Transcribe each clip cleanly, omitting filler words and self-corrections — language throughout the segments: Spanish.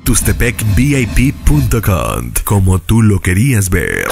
tustepecvip.com, como tú lo querías ver.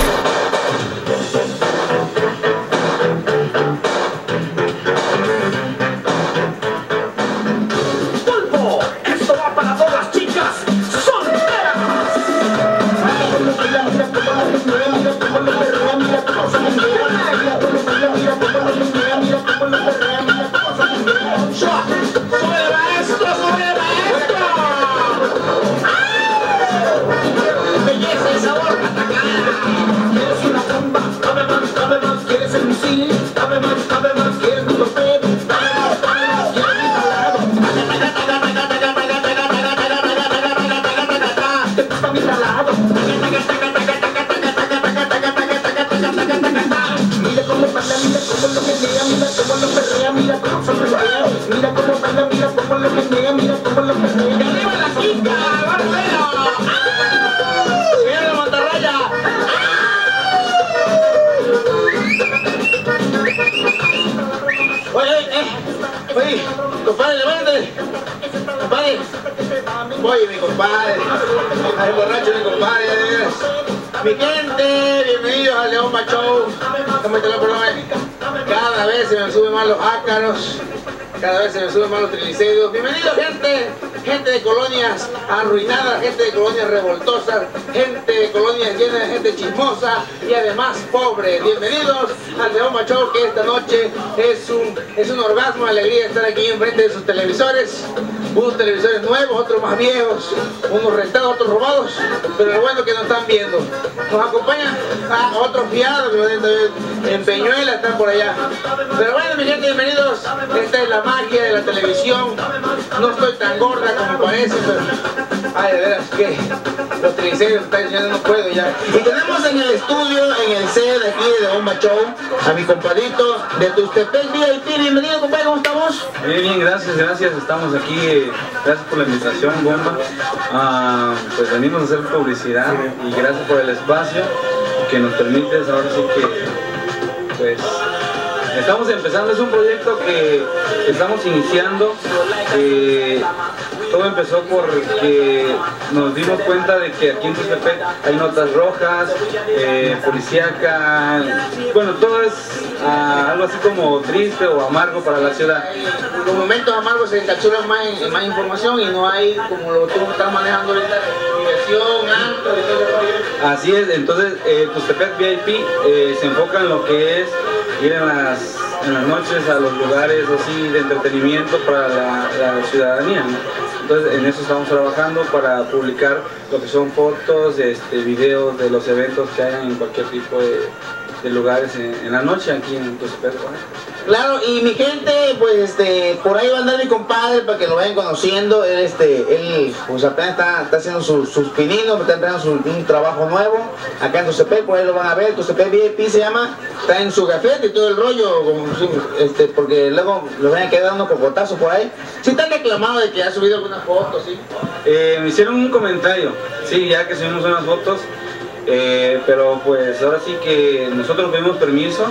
Oye, compadre, levántate. Compadre. Oye, mi compadre. Ay, borracho, mi compadre. Mi gente, bienvenidos al León Show. Cada vez se me suben más los ácaros. Cada vez se me suben más los triglicéridos. Bienvenidos, gente. Gente de colonias arruinadas, gente de colonias revoltosas, gente de colonias llenas de gente chismosa y además pobre. Bienvenidos al León Show, que esta noche es un orgasmo de alegría estar aquí enfrente de sus televisores. Unos televisores nuevos, otros más viejos, unos rentados, otros robados, pero lo bueno es que nos están viendo. Nos acompañan otros fiados en Peñuela, están por allá. Pero bueno, mi gente, bienvenidos. Esta es la magia de la televisión. No estoy tan gorda como parece, pero ay, de veras que los triglicéridos están diciendo, no puedo ya. Y tenemos en el estudio, en el set de aquí de Bomba Show, a mi compadrito de Tustepec VIP. Bienvenido, compadre, ¿cómo estamos? Bien, gracias, estamos aquí. Gracias por la invitación, Bomba. Pues venimos a hacer publicidad y gracias por el espacio que nos permites. Ahora sí que pues estamos empezando, es un proyecto que estamos iniciando. Todo empezó porque nos dimos cuenta de que aquí en Tustepec hay notas rojas, policíaca, bueno, todo es algo así como triste o amargo para la ciudad. Los momentos amargos se encapsulan más en más información y no hay, como lo tú estás manejando ahorita, diversión, antro y todo eso. Así es, entonces Tustepec VIP se enfoca en lo que es ir en las noches a los lugares así de entretenimiento para la ciudadanía, ¿no? Entonces en eso estamos trabajando para publicar lo que son fotos, videos de los eventos que hayan en cualquier tipo de lugares en la noche aquí en Tustepec. Claro, y mi gente, pues por ahí va a andar mi compadre para que lo vayan conociendo. Él pues apenas está haciendo sus pininos, está empezando un trabajo nuevo acá en Tustepec, por ahí lo van a ver. Tustepec VIP se llama, está en su gafete y todo el rollo, porque luego lo van a quedar dando cocotazos por ahí. Sí están reclamando de que ha subido algunas fotos, ¿sí? Me hicieron un comentario, sí, ya que subimos unas fotos, pero pues ahora sí que nosotros pedimos permiso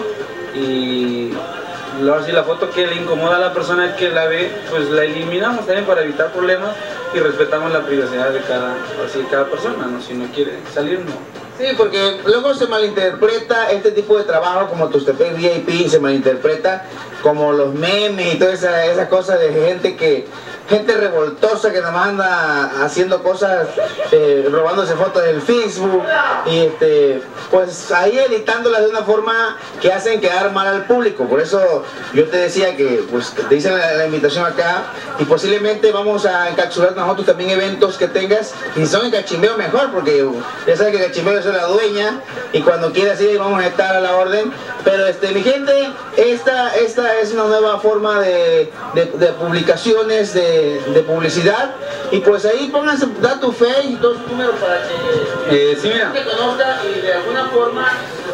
y ahora sí la foto que le incomoda a la persona que la ve, pues la eliminamos también para evitar problemas y respetamos la privacidad de cada persona, ¿no? Si no quiere salir, no. Sí, porque luego se malinterpreta este tipo de trabajo como Tustepec VIP, se malinterpreta como los memes y todas esas cosas de gente revoltosa que nada más anda haciendo cosas, robándose fotos del Facebook y pues ahí editándolas de una forma que hacen quedar mal al público. Por eso yo te decía que pues te hice la invitación acá y posiblemente vamos a encapsular nosotros también eventos que tengas, y si son en Cachimbeo mejor, porque ya sabes que Cachimbeo es la dueña y cuando quieras ir vamos a estar a la orden. Pero mi gente, esta es una nueva forma de publicaciones, de publicidad, y pues ahí pónganse, da tu fe y todos tus números para que sí, mira, te conozca y de alguna forma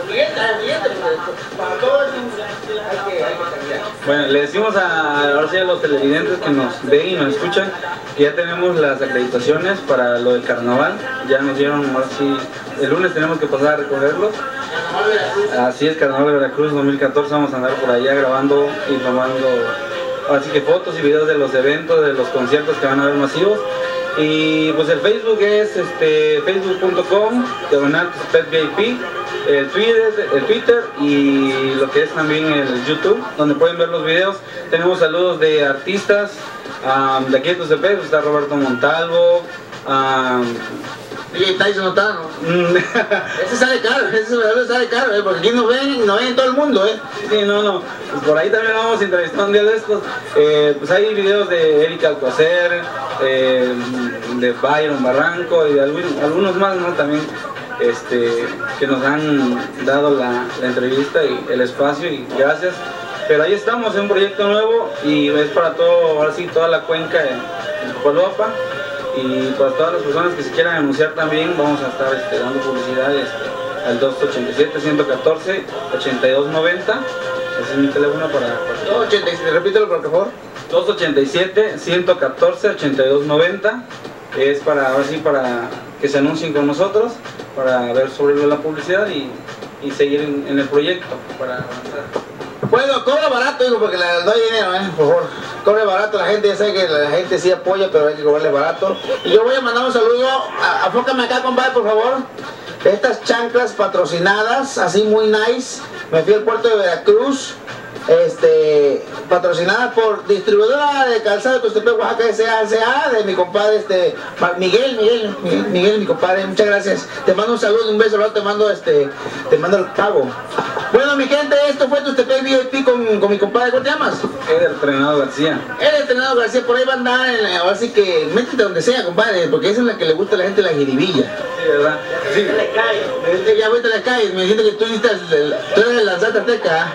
para todo eso hay que cambiar. Bueno, le decimos ahora sí a los televidentes que nos ven y nos escuchan que ya tenemos las acreditaciones para lo del carnaval. Ya nos dieron, ahora sí, el lunes tenemos que pasar a recogerlos. Así es, Carnaval de Veracruz 2014, vamos a andar por allá grabando y tomando así que fotos y videos de los eventos, de los conciertos que van a haber masivos. Y pues el Facebook es facebook.com/TuxtepecVIP, el Twitter y lo que es también el YouTube, donde pueden ver los videos. Tenemos saludos de artistas de aquí de Tuxtepec, está Roberto Montalvo, DJ Tyson no está, ¿no? Ese sale caro, porque aquí nos ven en todo el mundo, Sí, no, pues por ahí también vamos a entrevistar un día de estos. Pues hay videos de Erika Alcocer, de Byron Barranco y de algunos más, ¿no? También que nos han dado la entrevista y el espacio, y gracias. Pero ahí estamos en un proyecto nuevo y es para todo, ahora sí, toda la cuenca de Copaloapa. Y para todas las personas que se quieran anunciar también, vamos a estar dando publicidad al 287-114-8290. Ese es mi teléfono para 287, repítelo por favor. 287-114-8290. Es para, ahora sí, para que se anuncien con nosotros, para ver sobre la publicidad y seguir en el proyecto, para avanzar. Bueno, cobra barato, digo, porque le doy dinero, por favor. Cobre barato, la gente ya sabe que la gente sí apoya, pero hay que cobrarle barato. Y yo voy a mandar un saludo, afócame acá, compadre, por favor. Estas chanclas patrocinadas, así muy nice. Me fui al puerto de Veracruz, patrocinada por distribuidora de calzado de Tuxtepec, Oaxaca, S.A. de mi compadre Miguel, mi compadre, muchas gracias. Te mando un saludo, un beso, luego te mando el pago. Bueno, mi gente, esto fue Tuxtepec VIP con mi compadre. ¿Cómo te llamas? El Entrenado García. El Entrenado García, por ahí va a andar, ahora sí que métete donde sea, compadre, porque esa es la que le gusta a la gente, la jiribilla. Sí, ¿verdad? Sí. Ya ahorita le caes, me dijiste que tú eres el lanzante azteca.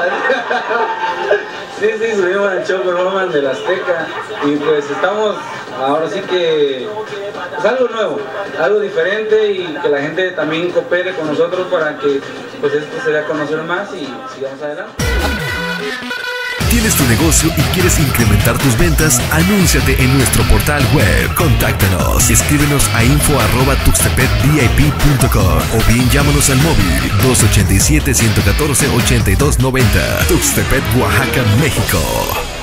Sí, subimos al show performance del Azteca y pues estamos, ahora sí que es algo nuevo, algo diferente, y que la gente también coopere con nosotros para que pues esto se dé a conocer más y sigamos adelante. ¿Tienes tu negocio y quieres incrementar tus ventas? Anúnciate en nuestro portal web. Contáctanos. Escríbenos a info@tuxtepecvip.com o bien llámanos al móvil 287-114-8290. Tuxtepec, Oaxaca, México.